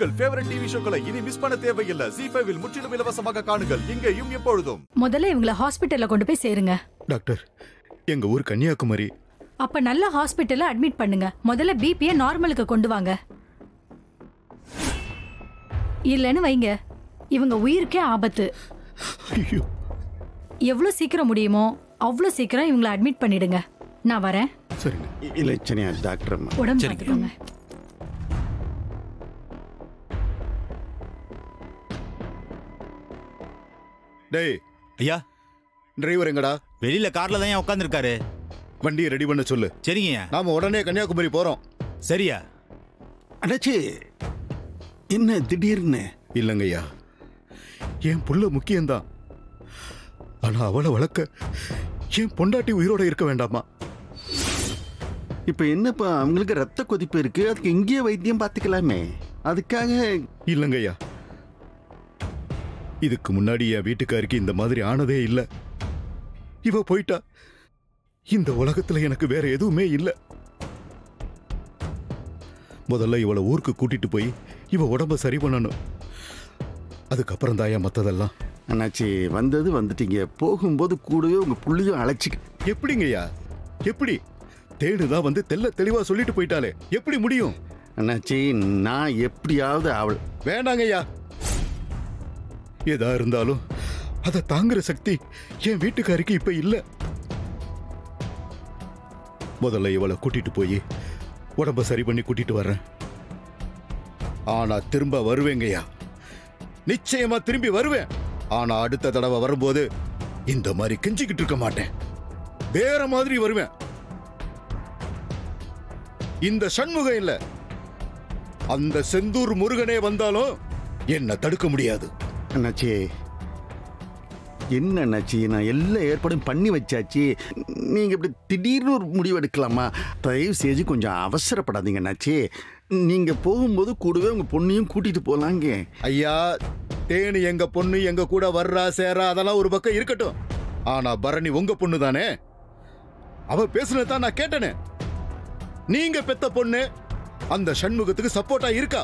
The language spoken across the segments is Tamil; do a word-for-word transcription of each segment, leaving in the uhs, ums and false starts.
உங்கள் ஃபேவரட் டிவி ஷோக்களை இனி மிஸ் பண்ண தேவையில்லை. ஜீ ஃபைவ் இல் முற்றிலும் இலவசமாக காணுங்கள், இங்கேயும் எப்பொழுதும். முதல்ல இவங்களை ஹாஸ்பிட்டல்ல கொண்டு போய் சேருங்க. டாக்டர், எங்க ஊர் கன்னியாகுமரி. அப்ப நல்ல ஹாஸ்பிட்டல்ல அட்மிட் பண்ணுங்க. முதல்ல பிபியை நார்மலுக்கு கொண்டு வாங்க. இல்லன்னு வைங்க, இவங்க உயிருக்கே ஆபத்து. எவ்வளவு சீக்கிரம் முடியுமோ அவ்வளவு சீக்கிரம் இவங்களை அட்மிட் பண்ணிடுங்க. நான் வரேன். சரிங்க. இலச்சனையா டாக்டர் அம்மா. உடம்பு பார்த்துக்கோங்க. டேய் ஐயா, டிரைவர் எங்கடா? வெளியில கார்ல தான் உட்கார்ந்து இருக்காரு. வண்டியை ரெடி பண்ண சொல்லு. சரிங்க. நாம உடனே கன்னியாகுமரி போறோம். சரியா? அண்ணாச்சி, என்ன திடீர்னு? இல்லங்கய்யா, என் புள்ள முக்கியம்தான். ஆனா அவளை வளர்க்க என் பொண்டாட்டி உயிரோட இருக்க வேண்டாமா? இப்ப என்னப்பா, அவங்களுக்கு ரத்த கொதிப்பு இருக்கு, அதுக்கு இங்கேயே வைத்தியம் பார்த்துக்கலாமே. அதுக்காக இல்லங்கய்யா, இதுக்கு முன்னாடி என் வீட்டுக்காருக்கு இந்த மாதிரி ஆனதே இல்ல. இவ போயிட்டா இந்த உலகத்துல எனக்கு வேற எதுவுமே இல்ல. முதல்ல இவளை ஊருக்கு கூட்டிட்டு போய் இவ உடம்ப சரி பண்ணணும். அதுக்கப்புறம் தாயா மத்ததெல்லாம். அண்ணாச்சி, வந்தது வந்துட்டீங்க, போகும்போது கூடவே உங்க புள்ளியும் அழைச்சிக்க. எப்படிங்கய்யா? எப்படி? தேடுதான் வந்து தெல்ல தெளிவா சொல்லிட்டு போயிட்டாலே எப்படி முடியும்? அண்ணாச்சி, நான் எப்படியாவது அவள். வேண்டாங்கய்யா, ஏதா இருந்தாலும் அதை தாங்குற சக்தி என் வீட்டுக்காரிக்கு இப்ப இல்ல. முதல்ல இவளை கூட்டிட்டு போய் உடம்ப சரி பண்ணி கூட்டிட்டு வர்றேன். ஆனா திரும்ப வருவேங்கய்யா, நிச்சயமா திரும்பி வருவேன். ஆனா அடுத்த தடவை வரும்போது இந்த மாதிரி கெஞ்சிக்கிட்டு இருக்க மாட்டேன், வேற மாதிரி வருவேன். இந்த சண்முகம் இல்ல, அந்த செந்தூர் முருகனே வந்தாலும் என்ன தடுக்க முடியாது. அண்ணாச்சி, என்ன அண்ணாச்சி, நான் எல்லா ஏற்பாடும் பண்ணி வச்சாச்சு. நீங்க இப்படி திடீர்னு ஒரு முடிவு எடுக்கலாமா? தயவு செஞ்சு கொஞ்சம் அவசரப்படாதீங்க அண்ணாச்சி. நீங்க போகும்போது கூடவே உங்க பொண்ணையும் கூட்டிட்டு போலாங்க. ஐயா, தேனி எங்க பொண்ணு எங்க கூட வர்றா சேரா அதெல்லாம் ஒரு பக்கம் இருக்கட்டும். ஆனா பரணி உங்க பொண்ணு தானே. அவ பேசுனதான் நான் கேட்டனே. நீங்க பெத்த பொண்ணு அந்த சண்முகத்துக்கு சப்போர்ட்டா இருக்கா?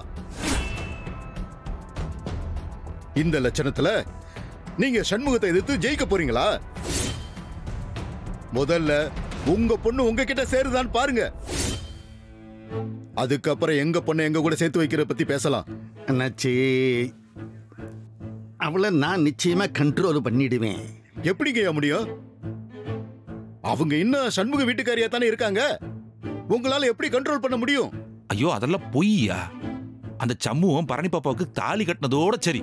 இந்த லட்சணத்துல நீங்க சண்முகத்தை எதிர்த்து ஜெயிக்க போறீங்களா? முதல்ல உங்க பொண்ணு உங்ககிட்ட சேருதான்னு பாருங்க, அதுக்கப்புறம் எங்க பொண்ணு எங்க கூட சேர்த்து வைக்கிற பத்தி பேசலாம். அண்ணாச்சி, அவளை நான் நிச்சயமா கண்ட்ரோல் பண்ணிடுவேன். எப்படிங்க முடியும்? அவங்க இன்னும் சண்முக வீட்டுக்காரியா தானே இருக்காங்க. உங்களால எப்படி கண்ட்ரோல் பண்ண முடியும்? ஐயோ, அதெல்லாம் பொய்யா. அந்த சம்முவும் பரணி பாப்பாவுக்கு தாலி கட்டினதோட சரி.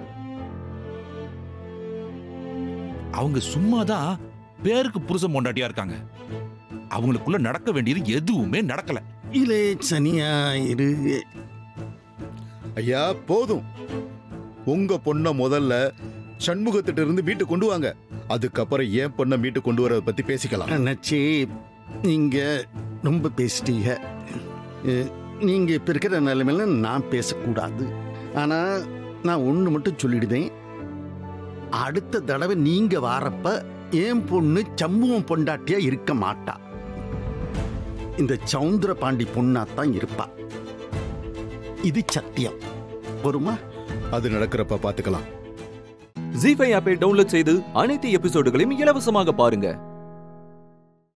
அவங்க சும்மாதான் பேருக்கு புருஷன் பொண்டாட்டியா இருக்காங்க. அவங்களுக்குள்ள நடக்க வேண்டியது எதுவுமே நடக்கல. இல்லே சனியா இரு. ஐயா போதும், உங்க பொண்ண முதல்ல சண்முகத்திட்ட இருந்து மீட்டு கொண்டு வாங்க, அதுக்கப்புறம் ஏன் பொண்ண மீட்டு கொண்டு வரத பத்தி பேசிக்கலாம். அண்ணாச்சி, நீங்க ரொம்ப பேசிட்டீங்க. நீங்க இப்ப இருக்கிற நிலைமையில நான் பேசக்கூடாது. ஆனா நான் ஒண்ணு மட்டும் சொல்லிடுதேன், அடுத்த தடவை நீங்க வாரப்ப என் பொண்ணு சம்புவம் பொண்டாட்டியா இருக்க மாட்டா. இந்த சவுந்தர பாண்டி பொண்ணாத்தான் இருப்பா. இது சத்தியம். வருமா? அது நடக்கிறப்ப பாத்துக்கலாம். ஜீ ஃபைவ் ஆப்பை டவுன்லோட் செய்து அனைத்து எபிசோடுகளையும் இலவசமாக பாருங்க.